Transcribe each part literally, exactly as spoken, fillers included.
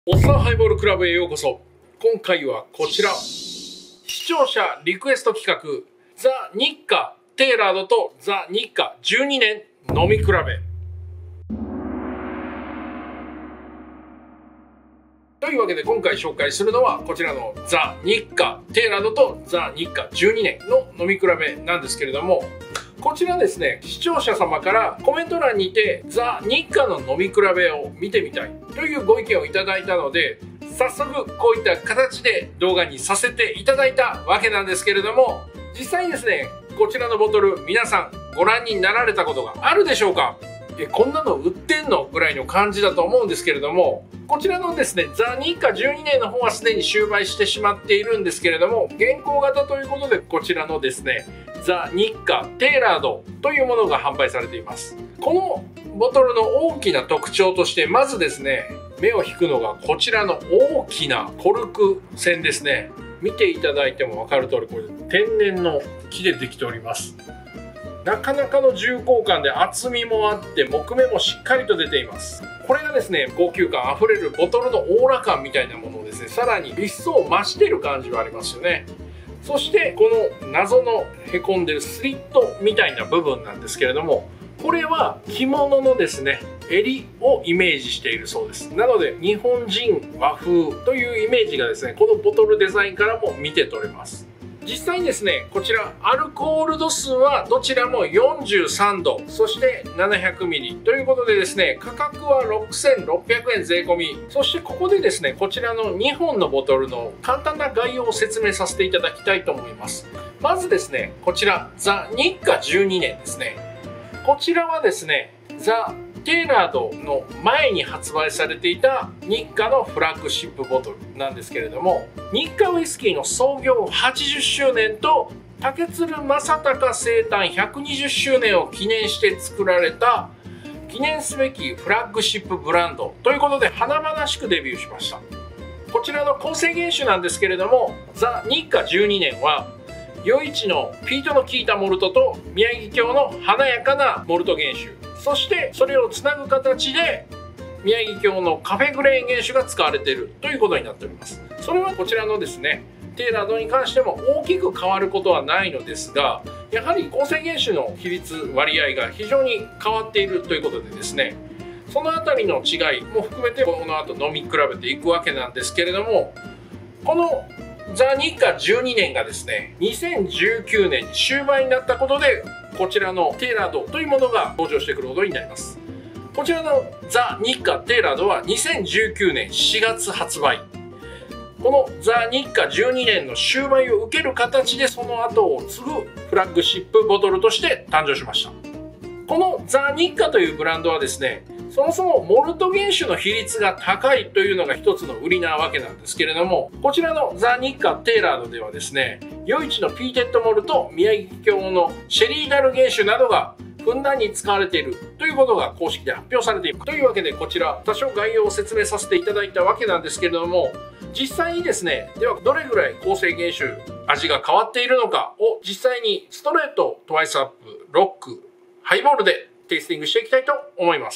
おっさんハイボールクラブへようこそ。今回はこちら、視聴者リクエスト企画、ザ・日課テーラードとザ・日課じゅうにねん飲み比べ。というわけで今回紹介するのはこちらのザ・日課テーラードとザ・日課じゅうにねんの飲み比べなんですけれども、こちらですね、視聴者様からコメント欄にてザ・日課の飲み比べを見てみたいというご意見をいただいたので、早速こういった形で動画にさせていただいたわけなんですけれども、実際にですね、こちらのボトル皆さんご覧になられたことがあるでしょうか？え、こんなの売ってんのぐらいの感じだと思うんですけれども、こちらのですね、ザ・日課じゅうにねんの方はすでに終売してしまっているんですけれども、現行型ということでこちらのですね、ザ・日課テーラードというものが販売されています。このボトルの大きな特徴として、まずですね、目を引くのがこちらの大きなコルク栓ですね。見ていただいても分かる通り、これ天然の木でできております。なかなかの重厚感で厚みもあって木目もしっかりと出ています。これがですね、高級感あふれるボトルのオーラ感みたいなものをですね、さらに一層増している感じはありますよね。そしてこの謎のへこんでるスリットみたいな部分なんですけれども、これは着物のですね、襟をイメージしているそうです。なので日本人和風というイメージがですね、このボトルデザインからも見て取れます。実際にですね、こちらアルコール度数はどちらもよんじゅうさんど、そしてななひゃくミリということでですね、価格はろくせんろっぴゃくえん税込み。そしてここでですね、こちらのにほんのボトルの簡単な概要を説明させていただきたいと思います。まずですね、こちらザ・日課じゅうにねんですね。こちらはですね、ザ・テーラードの前に発売されていた日課のフラッグシップボトルなんですけれども、日課ウイスキーの創業はちじゅっしゅうねんと竹鶴正隆生誕ひゃくにじゅっしゅうねんを記念して作られた記念すべきフラッグシップブランドということで華々しくデビューしました。こちらの構成原酒なんですけれども、ザ・日課じゅうにねんは余市のピートの効いたモルトと宮城郷の華やかなモルト原酒、そしてそれをつなぐ形で宮城郷のカフェグレーン原酒が使われているということになっております。それはこちらのですね、テーラードに関しても大きく変わることはないのですが、やはり構成原酒の比率割合が非常に変わっているということでですね、そのあたりの違いも含めてこの後飲み比べていくわけなんですけれども、このザ・日課じゅうにねんがですね、にせんじゅうきゅうねんに終売になったことで、こちらのテーラードというものが登場してくることになります。こちらのザ・日課テーラードはにせんじゅうきゅうねんしがつ発売。このザ・日課じゅうにねんの終売を受ける形でその後を継ぐフラッグシップボトルとして誕生しました。このザ・日課というブランドはですね、そもそもモルト原酒の比率が高いというのが一つの売りなわけなんですけれども、こちらのザ・日課テーラードではですね、余市のピーテッドモルト、宮城郷のシェリーダル原酒などがふんだんに使われているということが公式で発表されているというわけで、こちら多少概要を説明させていただいたわけなんですけれども、実際にですね、ではどれぐらい構成原酒味が変わっているのかを実際にストレート、トワイスアップ、ロック、ハイボールでテイスティングしていきたいと思います。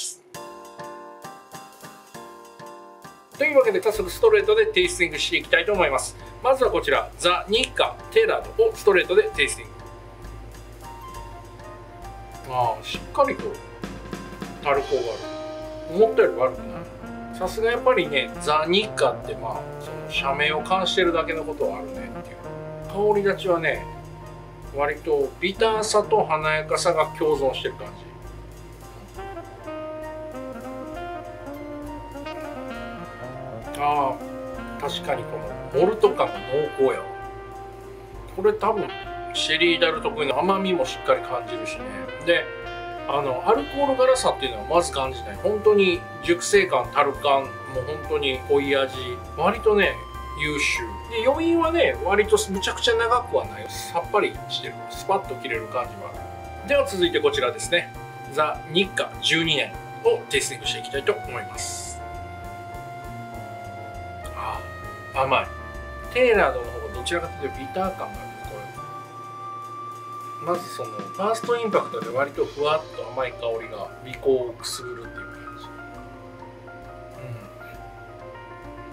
というわけで早速ストレートでテイスティングしていきたいと思います。まずはこちらザ・日課テーラードをストレートでテイスティング。ああ、しっかりとアルコールがある。思ったより悪くない。さすがやっぱりね、ザ・日課ってまあその社名を冠してるだけのことはあるねっていう。香り立ちはね、割とビターさと華やかさが共存してる感じ。ああ、確かにこのモルト感が濃厚やわ。これ多分シェリーダル得意の甘みもしっかり感じるしね。で、あのアルコール辛さっていうのはまず感じない。本当に熟成感、樽感、もう本当に濃い味、割とね優秀で、余韻はね割とむちゃくちゃ長くはない。さっぱりしてる、スパッと切れる感じもある。では続いてこちらですね、ザ・日課じゅうにねんをテイスティングしていきたいと思います。甘い。テーラードの方がどちらかというとビター感がある。これまずそのファーストインパクトで割とふわっと甘い香りが鼻孔をくすぐるっていう感じ。うん、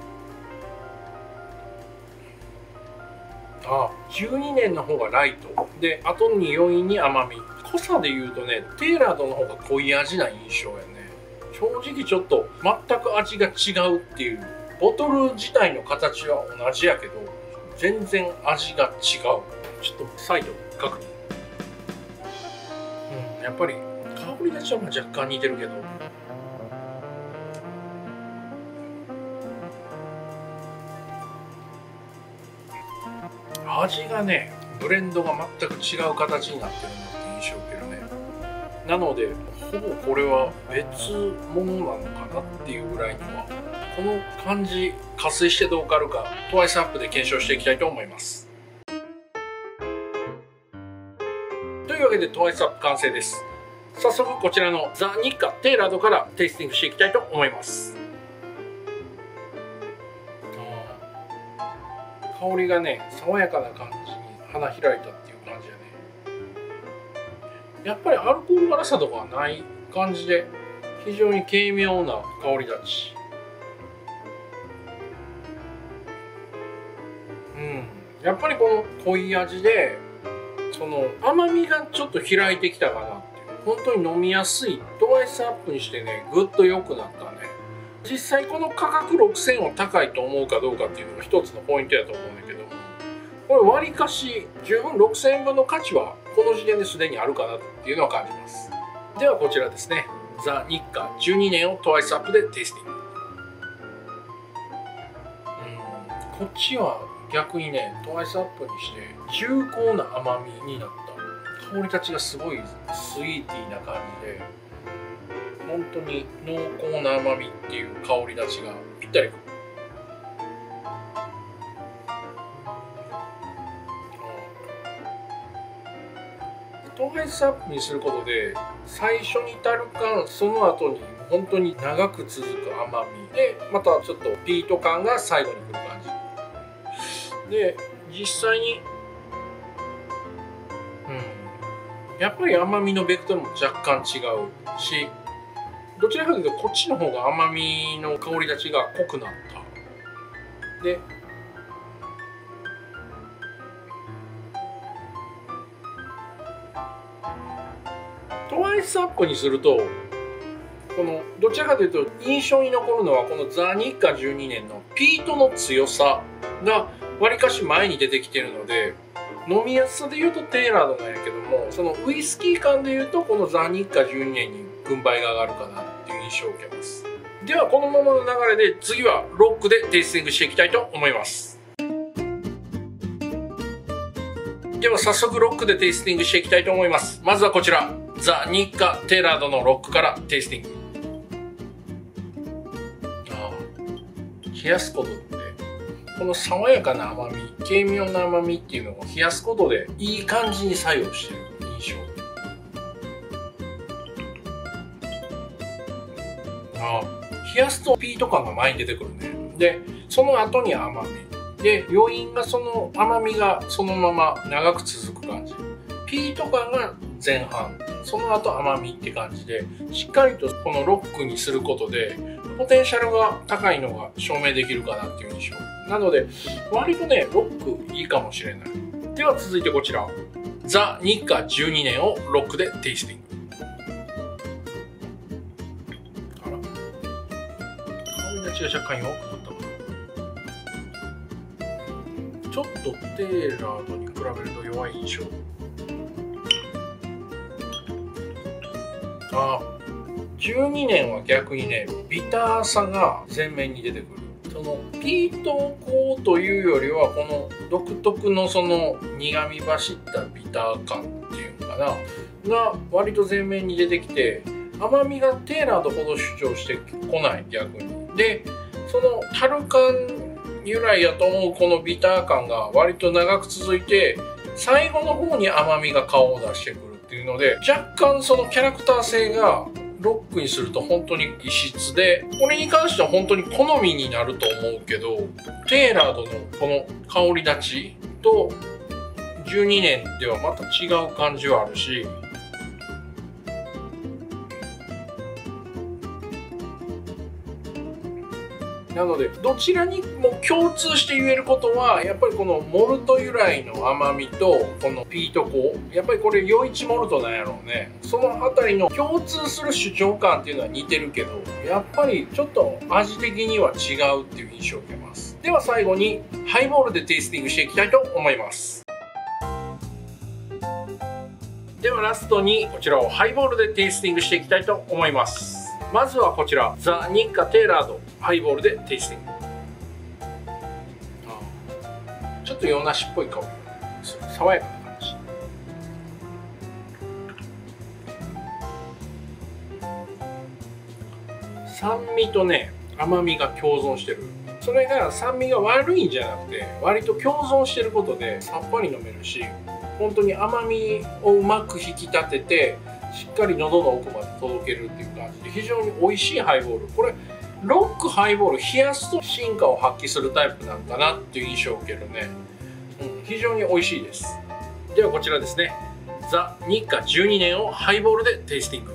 あ、じゅうにねんの方がライトで、後に余韻に甘み。濃さで言うとね、テーラードの方が濃い味な印象やね。正直ちょっと全く味が違うっていう。ボトル自体の形は同じやけど、全然味が違う。ちょっと再度確認。うん、やっぱり香り立ちは若干似てるけど、味がね、ブレンドが全く違う形になってるなって印象を受けるね。なのでほぼこれは別物なのかなっていうぐらいには、この感じ加水してどう変わるかトワイスアップで検証していきたいと思います。というわけでトワイスアップ完成です。早速こちらのザ・ニッカテーラードからテイスティングしていきたいと思います。香りがね、爽やかな感じに花開いたっていう感じやね。やっぱりアルコール辛さとかはない感じで、非常に軽妙な香り立ち。うん、やっぱりこの濃い味で、その甘みがちょっと開いてきたかなっていう。本当に飲みやすい。トワイスアップにしてね、ぐっと良くなったね。実際この価格ろくせんを高いと思うかどうかっていうのが一つのポイントやと思うんだけど、これわりかし十分ろくせんえんぶんの価値はこの時点ですでにあるかなっていうのは感じます。ではこちらですね、ザ・ニッカじゅうにねんをトワイスアップでテイスティング。うん、こっちは逆にね、トワイスアップにして重厚な甘みになった。香り立ちがすごいスイーティーな感じで、本当に濃厚な甘みっていう香り立ちがぴったりくる。トワイスアップにすることで、最初にタル感、その後に本当に長く続く甘みで、またちょっとピート感が最後にくる感じで、実際に、うん、やっぱり甘みのベクトルも若干違うし、どちらかというとこっちの方が甘みの香り立ちが濃くなった。で、トワイスアップにすると、このどちらかというと印象に残るのはこのザ・ニッカじゅうにねんのピートの強さがわりかし前に出てきているので、飲みやすさでいうとテーラードなんやけども、そのウイスキー感でいうとこのザ・ニッカじゅうにねんに軍配が上がるかなっていう印象を受けます。ではこのままの流れで次はロックでテイスティングしていきたいと思います。では早速ロックでテイスティングしていきたいと思います。まずはこちらザ・ニッカテーラードのロックからテイスティング。ああ、冷やすことでこの爽やかな甘み、軽妙な甘みっていうのを冷やすことでいい感じに作用している印象。ああ、冷やすとピート感が前に出てくるね。で、その後に甘みで、余韻がその甘みがそのまま長く続く感じ。ピート感が前半、その後甘みって感じで、しっかりとこのロックにすることでポテンシャルが高いのが証明できるかなっていう印象なので、割とねロックいいかもしれない。では続いてこちらザ・ニッカじゅうにねんをロックでテイスティング。あら、香り立ちが若干弱くなったかな。ちょっとテーラードに比べると弱い印象。あ、じゅうにねんは逆にねビターさが前面に出てくる。そのピート香というよりはこの独特のその苦み走ったビター感っていうのかなが割と前面に出てきて、甘みがテーラードほど主張してこない。逆にで、そのタル感由来やと思うこのビター感が割と長く続いて、最後の方に甘みが顔を出してくるっていうので、若干そのキャラクター性がロックにすると本当に異質で、これに関しては本当に好みになると思うけど、テーラードのこの香り立ちとじゅうにねんではまた違う感じはあるし、 なのでどちらにも共通して言えることはやっぱりこのモルト由来の甘みとこのピート粉、やっぱりこれ余市モルトなんやろうね。その辺りの共通する主張感っていうのは似てるけど、やっぱりちょっと味的には違うっていう印象を受けます。では最後にハイボールでテイスティングしていきたいと思います。ではラストにこちらをハイボールでテイスティングしていきたいと思います。まずはこちらザ・ニッカテーラードハイボールでテイスティング。ちょっと洋梨っぽい香り、爽やかな感じ。酸味とね甘みが共存してる。それが酸味が悪いんじゃなくて割と共存してることでさっぱり飲めるし、本当に甘みをうまく引き立ててしっかり喉の奥まで届けるっていう感じで非常に美味しいハイボール。これロックハイボール冷やすと進化を発揮するタイプなんかなっていう印象を受けるね、うん、非常に美味しいです。ではこちらですね、ザ・ニッカじゅうにねんをハイボールでテイスティング。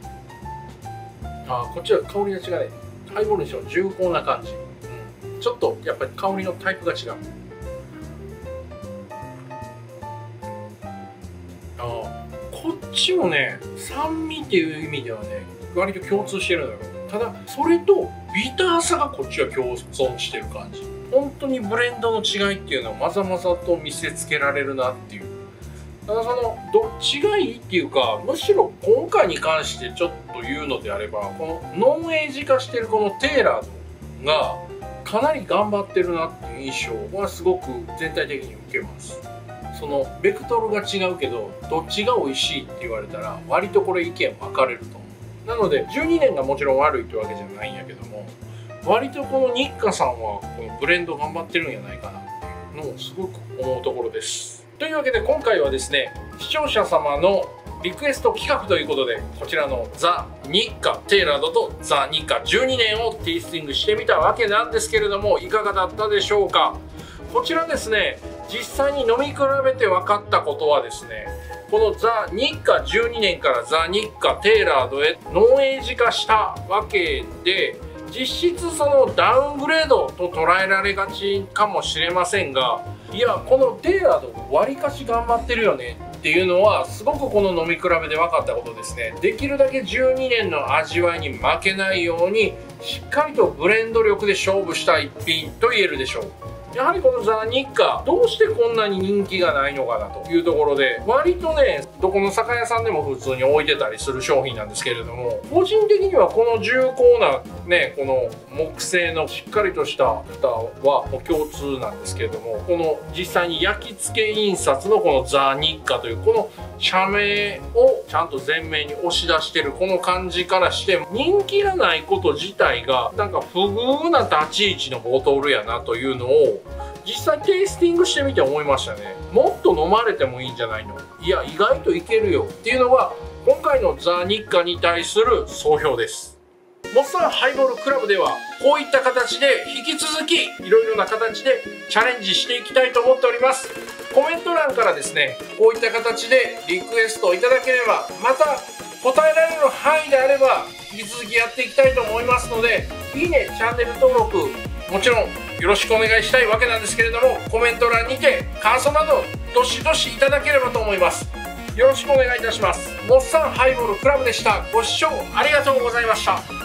あこっちは香りが違うね。ハイボールにしても重厚な感じ、うん、ちょっとやっぱり香りのタイプが違う。こっちもね酸味っていう意味ではね割と共通してるのよ。ただそれとビターさがこっちは共存してる感じ。本当にブレンドの違いっていうのはまざまざと見せつけられるなっていう。ただそのどっちがいいっていうか、むしろ今回に関してちょっと言うのであればこのノンエイジ化してるこのテーラードがかなり頑張ってるなっていう印象はすごく全体的に受けます。そのベクトルが違うけどどっちが美味しいって言われたら割とこれ意見分かれると思う。なのでじゅうにねんがもちろん悪いってわけじゃないんやけども、割とこのニッカさんはこのブレンド頑張ってるんじゃないかなっていうのをすごく思うところです。というわけで今回はですね、視聴者様のリクエスト企画ということでこちらのザ・ニッカテーラードとザ・ニッカじゅうにねんをテイスティングしてみたわけなんですけれども、いかがだったでしょうか。こちらですね、実際に飲み比べて分かったことはですね、このザ・ニッカじゅうにねんからザ・ニッカテーラードへノンエイジ化したわけで、実質そのダウングレードと捉えられがちかもしれませんが、いやこのテーラードわりかし頑張ってるよねっていうのはすごくこの飲み比べで分かったことですね。できるだけじゅうにねんの味わいに負けないようにしっかりとブレンド力で勝負した一品と言えるでしょう。やはりこのザ・ニッカどうしてこんなに人気がないのかなというところで、割とねどこの酒屋さんでも普通に置いてたりする商品なんですけれども、個人的にはこの重厚なねこの木製のしっかりとした蓋はもう共通なんですけれども、この実際に焼き付け印刷のこのザ・ニッカというこの社名をちゃんと前面に押し出してるこの感じからして人気がないこと自体がなんか不遇な立ち位置のボトルやなというのを実際テイスティングしてみて思いましたね。もっと飲まれてもいいんじゃないの、いや意外といけるよっていうのが今回のザ・ニッカに対する総評です。モッサンハイボールクラブではこういった形で引き続きいろいろな形でチャレンジしていきたいと思っております。コメント欄からですねこういった形でリクエストいただければ、また答えられる範囲であれば引き続きやっていきたいと思いますので、いいねチャンネル登録もちろんよろしくお願いしたいわけなんですけれども、コメント欄にて感想などどしどしいただければと思います。よろしくお願いいたします。モッサンハイボールクラブでした。ご視聴ありがとうございました。